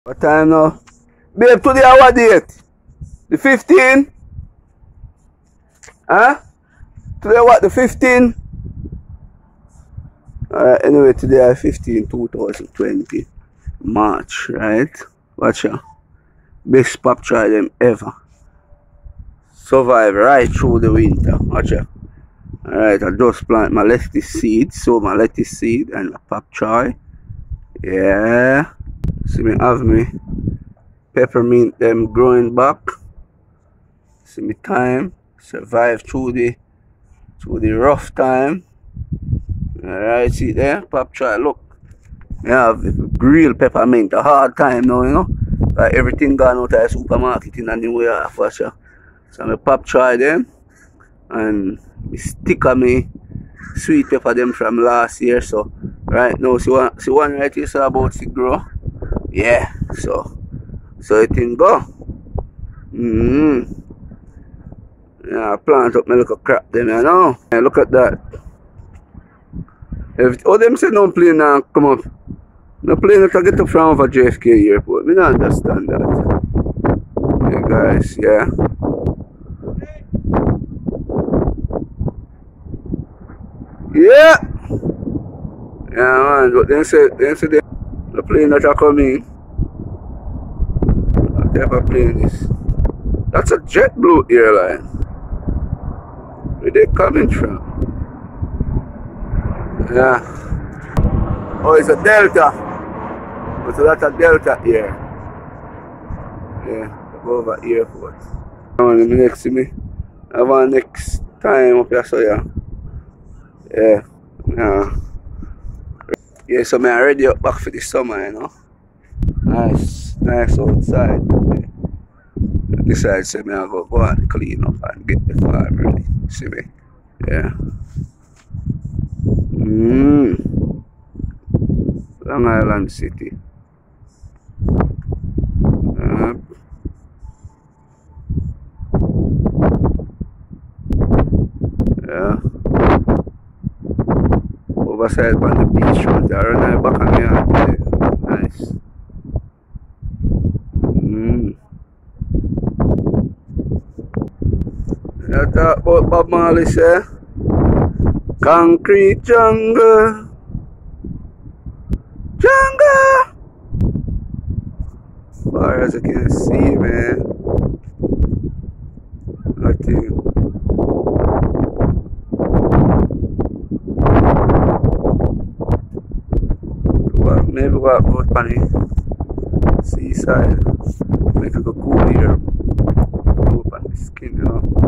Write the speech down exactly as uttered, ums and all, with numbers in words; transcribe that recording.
What time now? Babe, today I what date? The fifteenth? Huh? Today what, the fifteenth? Alright, anyway, today I fifteen two thousand twenty. March, right? Watch out. Best pop try them ever. Survive right through the winter. Watch out. Alright, I just plant my lettuce seed. So my lettuce seed and my pop try. Yeah. See me have me peppermint them growing back. See me time. Survive through the through the rough time. Alright, see there? Pop try, look. I have real peppermint, a hard time now, you know. Like everything gone out of the supermarket in a new way off, watch ya. So I pop try them and me stick on me sweet pepper them from last year. So right now, see one see one right here so about to grow. Yeah, so so it can go. Mm-hmm. Yeah, I plant up my little crap them, you know. And look at that. If all them say no plane now come up. No plane that I get up from over J F K airport. Me don't understand that. Yeah guys, yeah. Yeah! Yeah man, but then say then say the, the plane that are coming. Whatever plane is. That's a JetBlue airline. Where they coming from? Yeah. Oh, it's a Delta. It's a lot of Delta here. Yeah, go over airport. I want them next to me. I want next time up here, so yeah. Yeah. Yeah. Yeah, so I'm already up back for the summer, you know. Nice, nice outside. Yeah. This side, so I go go and clean up and get the farm ready. See me? Yeah. Mmm. Long Island City. Uh, yeah. Overside on the beach road there and I back on here. Nice. Mm. You talk about Bob Marley, say? Concrete jungle. Jungle! Far as you can see, man. Nothing. Well, maybe we'll go on the seaside. Make it go cool here. Go up on the skin, you know.